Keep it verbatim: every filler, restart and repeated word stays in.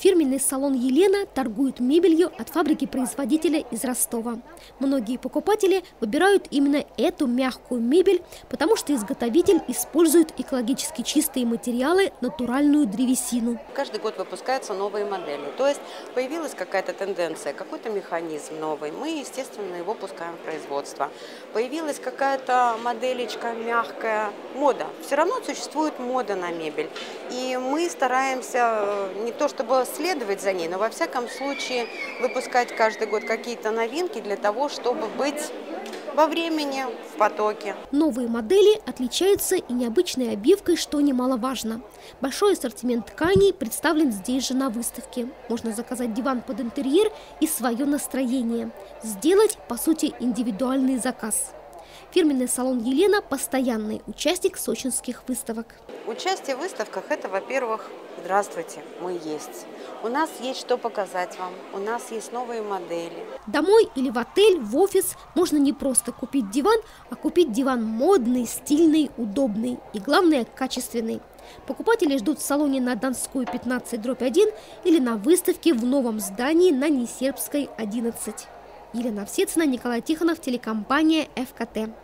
Фирменный салон «Елена» торгует мебелью от фабрики-производителя из Ростова. Многие покупатели выбирают именно эту мягкую мебель, потому что изготовитель использует экологически чистые материалы, натуральную древесину. Каждый год выпускаются новые модели. То есть появилась какая-то тенденция, какой-то механизм новый. Мы, естественно, его пускаем в производство. Появилась какая-то моделечка мягкая, мода. Все равно существует мода на мебель. И мы стараемся не то чтобы следовать за ней, но во всяком случае выпускать каждый год какие-то новинки для того, чтобы быть во времени, в потоке. Новые модели отличаются и необычной обивкой, что немаловажно. Большой ассортимент тканей представлен здесь же на выставке. Можно заказать диван под интерьер и свое настроение. Сделать, по сути, индивидуальный заказ. Фирменный салон «Елена» – постоянный участник сочинских выставок. Участие в выставках – это, во-первых, здравствуйте, мы есть. У нас есть что показать вам, у нас есть новые модели. Домой или в отель, в офис можно не просто купить диван, а купить диван модный, стильный, удобный и, главное, качественный. Покупатели ждут в салоне на Донской пятнадцать дробь один или на выставке в новом здании на Несербской одиннадцать. Елена Овсецина, Николай Тихонов, телекомпания эф ка тэ.